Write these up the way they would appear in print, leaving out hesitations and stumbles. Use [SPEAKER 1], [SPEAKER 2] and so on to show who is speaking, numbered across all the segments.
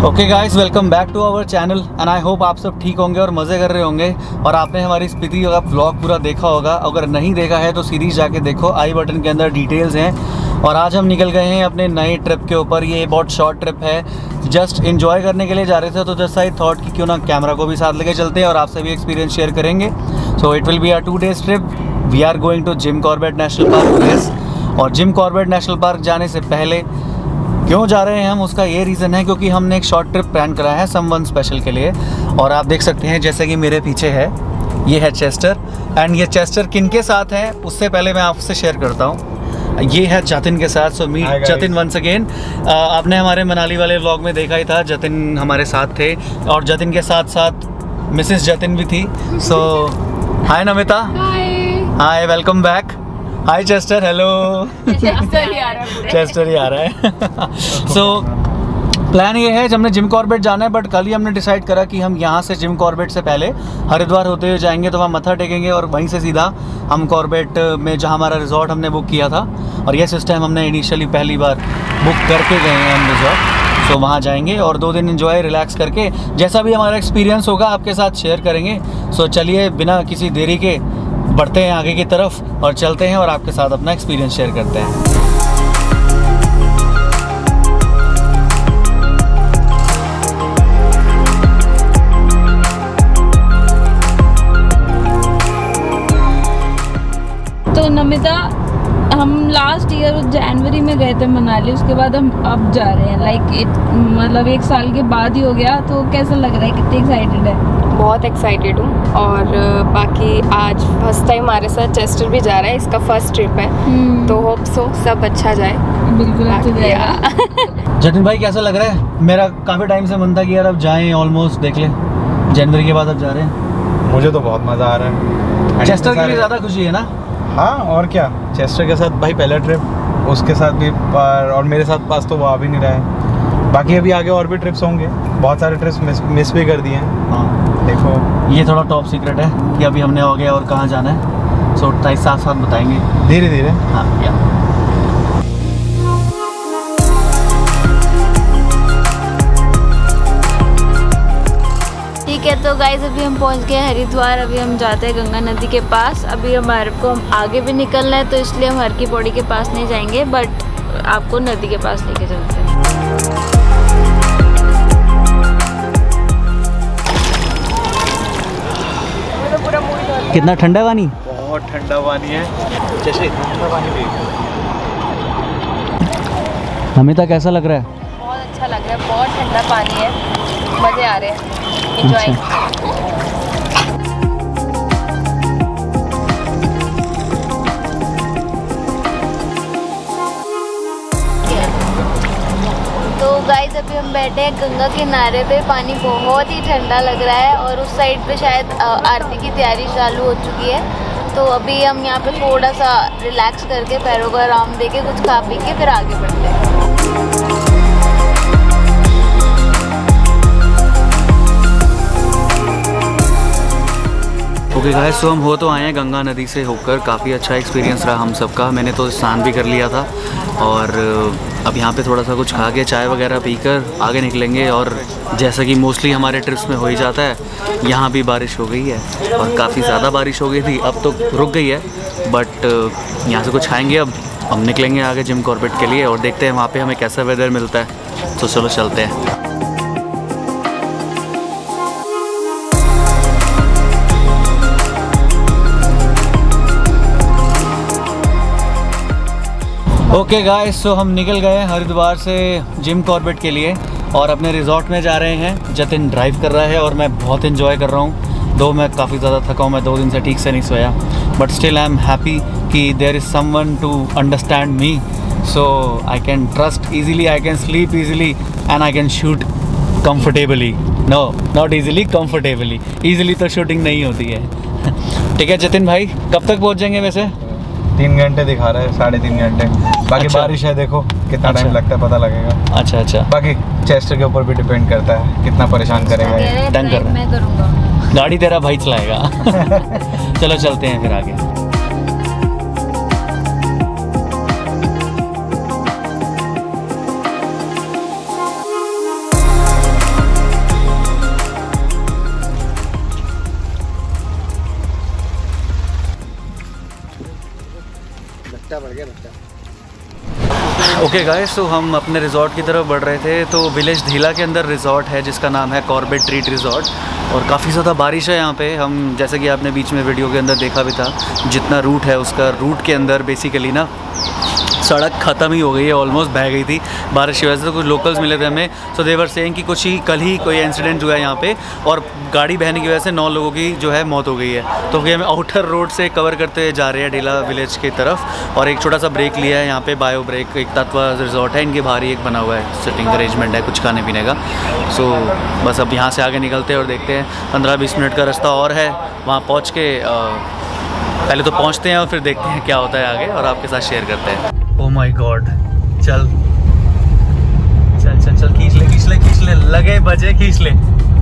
[SPEAKER 1] Okay guys, welcome back to our channel and I hope आप सब ठीक होंगे और मज़े कर रहे होंगे। और आपने हमारी स्पीति का व्लॉग पूरा देखा होगा। अगर नहीं देखा है तो सीरीज जाके देखो, आई बटन के अंदर डिटेल्स हैं। और आज हम निकल गए हैं अपने नए ट्रिप के ऊपर। ये बहुत शॉर्ट ट्रिप है, जस्ट इन्जॉय करने के लिए जा रहे थे। तो जस्ट आई थॉट कि क्यों ना कैमरा को भी साथ लेके चलते हैं और आपसे भी एक्सपीरियंस शेयर करेंगे। So it will be a 2 days trip. We are going to Jim Corbett national park. और जिम कॉर्बेट नेशनल पार्क जाने से पहले क्यों जा रहे हैं हम, उसका ये रीज़न है क्योंकि हमने एक शॉर्ट ट्रिप प्लान करा है समवन स्पेशल के लिए। और आप देख सकते हैं जैसे कि मेरे पीछे है, ये है चेस्टर। एंड ये चेस्टर किन के साथ है उससे पहले मैं आपसे शेयर करता हूँ। ये है जतिन के साथ। So meet Jatin once again. आपने हमारे मनाली वाले व्लॉग में देखा ही था, जतिन हमारे साथ थे और जतिन के साथ साथ मिसेस जतिन भी थी। So hi Namita. Hi, welcome back. Hi Chester, hello. Chester ही आ रहा है। सो प्लान ये है, जब हमने जिम कॉर्बेट जाना है, बट कल ही हमने डिसाइड करा कि हम यहाँ से जिम कॉर्बेट से पहले हरिद्वार होते हुए जाएंगे। तो वहाँ मत्था टेकेंगे और वहीं से सीधा हम कॉर्बेट में, जहाँ हमारा रिजॉर्ट हमने बुक किया था, और ये सिस्टम हमने इनिशियली पहली बार बुक करके गए हैं हम रिजॉर्ट। सो वहाँ जाएंगे और 2 दिन एंजॉय रिलैक्स करके जैसा भी हमारा एक्सपीरियंस होगा आपके साथ शेयर करेंगे। सो चलिए बिना किसी देरी के बढ़ते हैं आगे की तरफ और चलते हैं और आपके साथ अपना एक्सपीरियंस शेयर करते हैं।
[SPEAKER 2] तो नमिता, हम लास्ट ईयर जनवरी में गए थे मनाली, उसके बाद हम अब जा रहे हैं। मतलब 1 साल के बाद ही हो गया। तो कैसा लग रहा है, कितनी एक्साइटेड है?
[SPEAKER 3] बहुत एक्साइटेड हूँ। और बाकी आज फर्स्ट टाइम हमारे साथ चेस्टर भी जा रहा है, इसका फर्स्ट ट्रिप है। तो होप सो सब अच्छा जाए।
[SPEAKER 2] बिल्कुल अच्छा जाएगा।
[SPEAKER 1] जतिन भाई कैसा लग रहा है? मेरा काफ़ी टाइम से मन था कि यार अब जाएं, ऑलमोस्ट देख ले जनवरी के बाद अब जा रहे हैं।
[SPEAKER 4] मुझे तो बहुत मज़ा आ रहा है।
[SPEAKER 1] चेस्टर के लिए ज़्यादा खुशी है ना?
[SPEAKER 4] हाँ, और क्या। चेस्टर के साथ भाई पहला ट्रिप, उसके साथ भी और मेरे साथ पास तो वो आ भी नहीं रहा है। बाकी अभी आगे और भी ट्रिप्स होंगे, बहुत सारे ट्रिप्स मिस भी कर दिए हैं।
[SPEAKER 1] हाँ
[SPEAKER 4] देखो,
[SPEAKER 1] ये थोड़ा टॉप सीक्रेट है कि अभी हमने हो गया और कहाँ जाना है। सो साथ साथ बताएंगे
[SPEAKER 4] धीरे धीरे।
[SPEAKER 1] हाँ या
[SPEAKER 2] ठीक है। तो गाइस, अभी हम पहुंच गए हरिद्वार। अभी हम जाते हैं गंगा नदी के पास। अभी हमारे को आगे भी निकलना है, तो इसलिए हम हर की पौड़ी के पास नहीं जाएंगे, बट आपको नदी के पास लेके चलते हैं।
[SPEAKER 1] कितना ठंडा पानी?
[SPEAKER 4] बहुत ठंडा पानी है, जैसे ठंडा पानी भी।
[SPEAKER 1] नमिता कैसा लग रहा है?
[SPEAKER 3] बहुत अच्छा लग रहा है, बहुत ठंडा पानी है, मज़े आ रहे हैं, एंजॉय।
[SPEAKER 2] तो गाइस, अभी हम बैठे हैं गंगा किनारे पे। पानी बहुत ही ठंडा लग रहा है और उस साइड पे शायद आरती की तैयारी चालू हो चुकी है। तो अभी हम यहाँ पे थोड़ा सा रिलैक्स करके, पैरों को आराम देके, कुछ खा पी के फिर आगे बढ़ते हैं।
[SPEAKER 1] ओके गाइस, सो हम हो तो आए हैं गंगा नदी से होकर। काफ़ी अच्छा एक्सपीरियंस रहा हम सबका। मैंने तो स्नान भी कर लिया था और अब यहाँ पे थोड़ा सा कुछ खा के, चाय वगैरह पीकर आगे निकलेंगे। और जैसा कि मोस्टली हमारे ट्रिप्स में हो ही जाता है, यहाँ भी बारिश हो गई है और काफ़ी ज़्यादा बारिश हो गई थी। अब तो रुक गई है, बट यहाँ से कुछ खाएँगे। अब निकलेंगे आगे जिम कॉर्बेट के लिए और देखते हैं वहाँ पर हमें कैसा वेदर मिलता है। तो चलो चलते हैं। ओके गाइस, सो हम निकल गए हरिद्वार से जिम कॉर्बेट के लिए और अपने रिजॉर्ट में जा रहे हैं। जतिन ड्राइव कर रहा है और मैं बहुत एंजॉय कर रहा हूँ। दो मैं काफ़ी ज़्यादा थका हूँ, मैं 2 दिन से ठीक से नहीं सोया, but still I am happy कि there is someone to understand me. So I can trust easily, I can sleep easily and I can shoot comfortably. No, not easily, comfortably. Easily तो शूटिंग नहीं होती है। ठीक है जतिन भाई, कब तक पहुँच जाएंगे वैसे?
[SPEAKER 4] 3 घंटे दिखा रहा है, 3.5 घंटे। बाकी
[SPEAKER 1] अच्छा।
[SPEAKER 4] बारिश है, देखो कितना टाइम लगता है, पता लगेगा।
[SPEAKER 1] अच्छा अच्छा।
[SPEAKER 4] बाकी चेस्टर के ऊपर भी डिपेंड करता है कितना परेशान करेगा ये।
[SPEAKER 1] डन कर रहा है।
[SPEAKER 2] मैं करूँगा,
[SPEAKER 1] गाड़ी तेरा भाई चलाएगा। चलो चलते हैं फिर आगे। ओके गाइस, तो हम अपने रिजॉर्ट की तरफ बढ़ रहे थे। तो विलेज धीला के अंदर रिजॉर्ट है जिसका नाम है कॉर्बेट ट्रीट रिजॉर्ट, और काफ़ी ज़्यादा बारिश है यहाँ पे। हम जैसे कि आपने बीच में वीडियो के अंदर देखा भी था, जितना रूट है उसका रूट के अंदर बेसिकली ना सड़क ख़त्म ही हो गई है, ऑलमोस्ट बह गई थी बारिश की वजह से। तो कुछ लोकल्स मिले थे हमें, सो देवर सेइंग कि कल ही कोई इंसिडेंट हुआ है यहाँ पे और गाड़ी बहने की वजह से 9 लोगों की जो है मौत हो गई है। तो हम आउटर रोड से कवर करते जा रहे हैं ढीला विलेज की तरफ, और एक छोटा सा ब्रेक लिया है यहाँ पे। बायो ब्रेक एक तत्व रिजॉर्ट है, इनके बाहर ही एक बना हुआ है सिटिंग अरेंजमेंट है कुछ खाने पीने का। सो बस अब यहाँ से आगे निकलते हैं और देखते हैं, 15-20 मिनट का रास्ता और है। वहाँ पहुँच के पहले तो पहुँचते हैं और फिर देखते हैं क्या होता है आगे, और आपके साथ शेयर करते हैं। ओ माय गॉड, चल चल चल चल, खींच ले खींच ले खींच ले, लगे बजे खींच ले।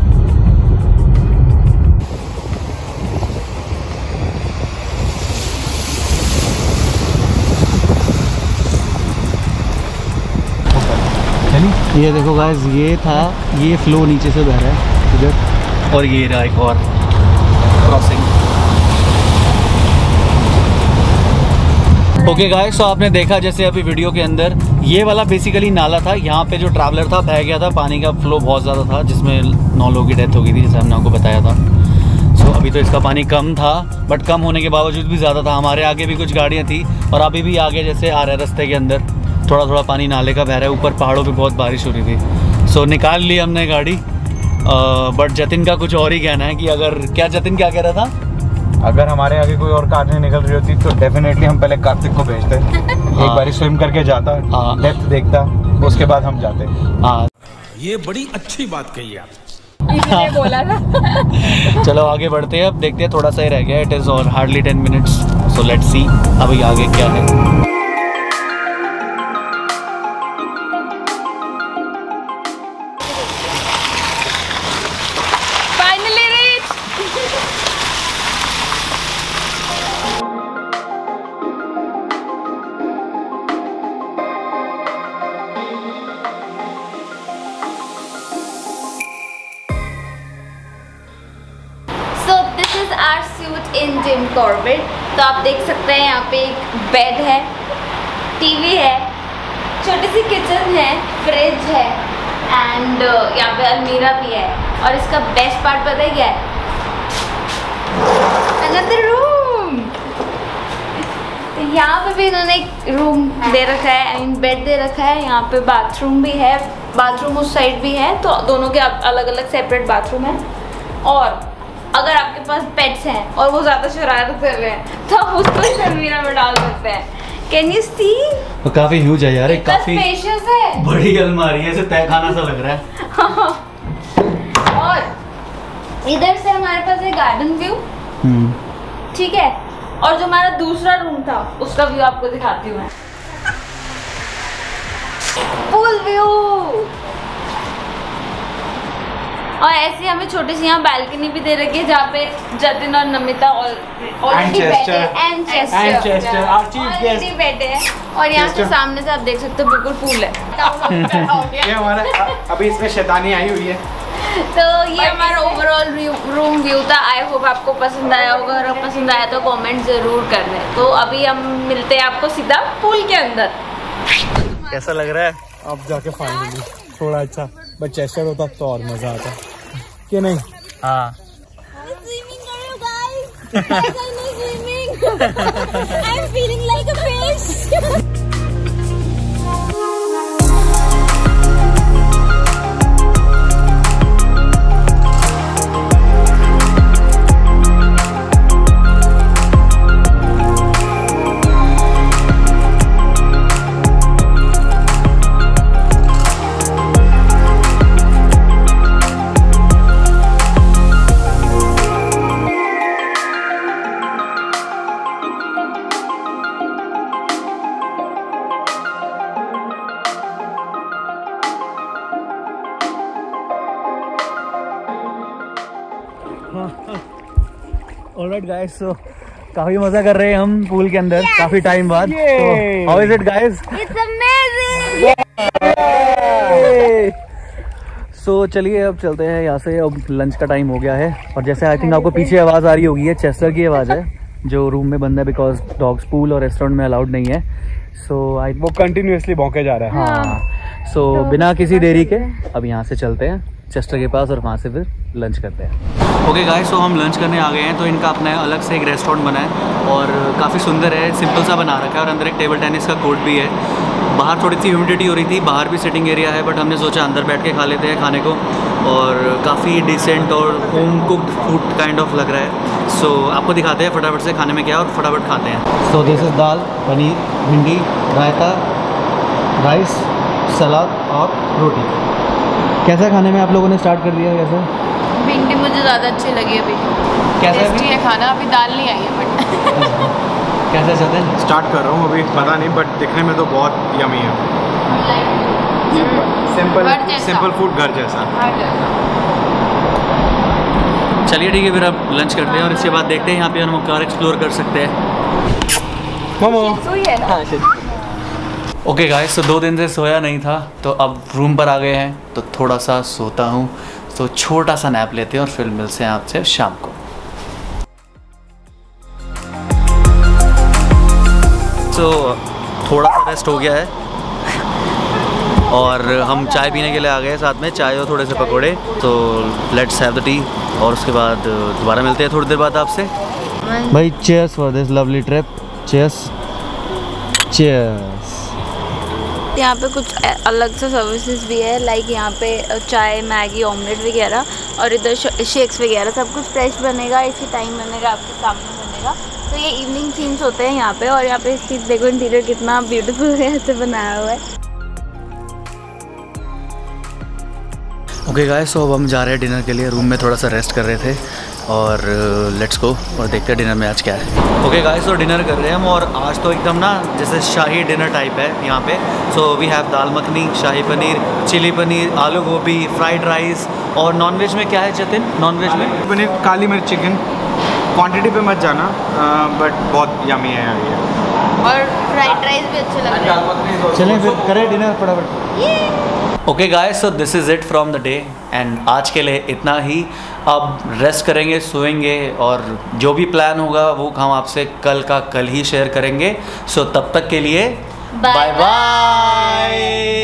[SPEAKER 1] ये देखो गाइस, ये था, ये फ्लो नीचे से बह रहा है इधर, और ये रहा एक और क्रॉसिंग। ओके गाइस, तो आपने देखा जैसे अभी वीडियो के अंदर, ये वाला बेसिकली नाला था। यहाँ पे जो ट्रैवलर था बह गया था, पानी का फ्लो बहुत ज़्यादा था जिसमें 9 लोगों की डेथ हो गई थी, जैसे हमने आपको बताया था। सो अभी तो इसका पानी कम था, बट कम होने के बावजूद भी ज़्यादा था। हमारे आगे भी कुछ गाड़ियाँ थी, और अभी भी आगे जैसे आ रहा है रास्ते के अंदर थोड़ा थोड़ा पानी नाले का बह रहा है। ऊपर पहाड़ों पे बहुत बारिश हो रही थी। सो निकाल ली हमने गाड़ी, बट जतिन का कुछ और ही कहना है कि अगर, क्या जतिन क्या कह रहा था,
[SPEAKER 4] अगर हमारे आगे कोई और कार नहीं निकल रही होती तो डेफिनेटली हम पहले कार्तिक को भेजते। एक बार स्विम करके जाता, डेप्थ देखता, उसके बाद हम जाते।
[SPEAKER 1] हाँ,
[SPEAKER 5] ये बड़ी अच्छी बात कही आप,
[SPEAKER 3] इसलिए बोला था।
[SPEAKER 1] चलो आगे बढ़ते हैं, अब देखते हैं, थोड़ा सा ही रह गया। इट इज़ और hardly 10 minutes, so let's see अभी आगे क्या है।
[SPEAKER 2] In Jim Corbett. तो आप देख सकते हैं यहाँ पे एक बेड है, टीवी है, छोटी सी किचन है, फ्रिज है, एंड यहाँ पे अलमीरा भी है। और इसका बेस्ट पार्ट पता है क्या है? Another room. तो यहाँ पे भी इन्होंने एक रूम दे रखा है, आई मीन बेड दे रखा है। यहाँ पे बाथरूम भी है, बाथरूम उस साइड भी है, तो दोनों के अलग अलग सेपरेट बाथरूम है। और अगर आपके पास पेट्स हैं और वो ज़्यादा शरारत कर रहे हैं तो आप उसको इस अलमीरा में डाल सकते हैं। Can you see?
[SPEAKER 1] तो काफी ह्यूज है यार, एक काफी
[SPEAKER 2] स्पेशियस है,
[SPEAKER 1] बड़ी अलमारी है, ऐसे तहखाना सा लग रहा है।
[SPEAKER 2] और इधर से हमारे पास है गार्डन व्यू, ठीक है। और जो हमारा दूसरा रूम था उसका व्यू आपको दिखाती हूँ मैं, पूल व्यू। और ऐसी हमें छोटी सी यहाँ बैल्कनी भी दे रखी है जहाँ पे जतिन और नमिता ऑलरेडी बैठे हैं। और यहाँ से सामने से आप देख सकते हो बिल्कुल पूल है।
[SPEAKER 4] ये हमारा अभी इसमें शैतानी आई हुई है।
[SPEAKER 2] तो ये हमारा ओवरऑल रूम व्यू था। आई होप आपको पसंद आया होगा, अगर पसंद आया तो कमेंट जरूर कर दें। तो अभी हम मिलते हैं आपको सीधा पूल के अंदर।
[SPEAKER 1] कैसा लग रहा है?
[SPEAKER 4] अब जाके फाइनली थोड़ा अच्छा, बट चेस्टर होता तो और मजा आता कि नहीं?
[SPEAKER 1] हाँ।
[SPEAKER 2] I'm feeling like a fish.
[SPEAKER 1] Alright guys, so काफी मजा कर रहे हैं हम पूल के अंदर काफी टाइम बाद। तो how is it guys?
[SPEAKER 2] It's amazing.
[SPEAKER 1] So चलिए अब चलते हैं यहाँ से। अब लंच का टाइम हो गया है, और जैसे आई थिंक आपको पीछे आवाज आ रही होगी, है चेस्टर की आवाज है। जो रूम में बंद है, बिकॉज डॉग्स पूल और रेस्टोरेंट में अलाउड नहीं है। सो आई
[SPEAKER 4] वो कंटिन्यूअसली भौंके जा रहा है।
[SPEAKER 1] हाँ, सो बिना किसी देरी के अब यहाँ से चलते हैं चेस्टर के पास और वहाँ से फिर लंच करते हैं। ओके गाइस, सो हम लंच करने आ गए हैं। तो इनका अपना अलग से एक रेस्टोरेंट बना है और काफ़ी सुंदर है, सिंपल सा बना रखा है और अंदर एक टेबल टेनिस का कोर्ट भी है। बाहर थोड़ी सी ह्यूमिडिटी हो रही थी, बाहर भी सिटिंग एरिया है, बट हमने सोचा अंदर बैठ के खा लेते हैं खाने को, और काफ़ी डिसेंट और home cooked food kind of लग रहा है। सो आपको दिखाते हैं फटाफट से खाने में क्या है और फटाफट खाते हैं। So this is dal, paneer, bhindi, raita, rice, सलाद और रोटी। कैसा खाने में आप लोगों ने स्टार्ट कर दिया? कैसा?
[SPEAKER 2] भिंडी मुझे ज़्यादा अच्छी लगी अभी।
[SPEAKER 1] कैसा
[SPEAKER 3] टेस्टी है खाना, अभी दाल नहीं आई है बट
[SPEAKER 1] कैसा चलते हैं?
[SPEAKER 4] स्टार्ट कर रहा हूँ अभी, पता नहीं, बट दिखने में तो बहुत यमी है। सिंपल फूड घर जैसा।
[SPEAKER 1] चलिए ठीक है, फिर अब लंच करते हैं और इसके बाद देखते हैं यहाँ पे हम कार एक्सप्लोर कर सकते हैं।
[SPEAKER 4] मोमो
[SPEAKER 1] ओके गाइस, तो 2 दिन से सोया नहीं था, तो अब रूम पर आ गए हैं तो थोड़ा सा सोता हूँ। तो छोटा सा नैप लेते हैं और फिर मिलते हैं आपसे शाम को। तो थोड़ा सा रेस्ट हो गया है और हम चाय पीने के लिए आ गए, साथ में चाय और थोड़े से पकोड़े। तो लेट्स हैव द टी और उसके बाद दोबारा मिलते हैं थोड़ी देर बाद आपसे। भाई cheers for this lovely trip. Cheers cheers.
[SPEAKER 2] यहाँ पे कुछ अलग से सर्विसेज भी है, लाइक यहाँ पे चाय, मैगी, ऑमलेट वगैरह, और इधर शेक्स वगैरह, सब कुछ फ्रेश बनेगा, इसी टाइम बनेगा, आपके सामने बनेगा। तो ये इवनिंग सीन्स होते हैं यहाँ पे। और यहाँ पे इसकी देखो इंटीरियर कितना ब्यूटीफुल है, ऐसे बनाया हुआ है।
[SPEAKER 1] ओके गाइस, सो अब हम जा रहे हैं डिनर के लिए। रूम में थोड़ा सा रेस्ट कर रहे थे और लेट्स गो और देखते हैं डिनर में आज क्या है। ओके गाइस, तो डिनर कर रहे हैं हम और आज तो एकदम ना जैसे शाही डिनर टाइप है यहाँ पे। So we have dal makhani, shahi paneer, chilli paneer, aloo gobi, fried rice, और नॉनवेज में क्या है जतिन? नॉनवेज में
[SPEAKER 4] पनीर, काली मिर्च चिकन। क्वांटिटी पे मत जाना, बट बहुत यमी है यार ये।
[SPEAKER 2] और फ्राइड राइस भी अच्छे लग रहे हैं।
[SPEAKER 1] चलें फिर करें डिनर फटाफट। Okay guys, so this is it from the day and आज के लिए इतना ही। अब रेस्ट करेंगे, सोएंगे और जो भी प्लान होगा वो हम आपसे कल का कल ही शेयर करेंगे। सो तब तक के लिए बाय बाय।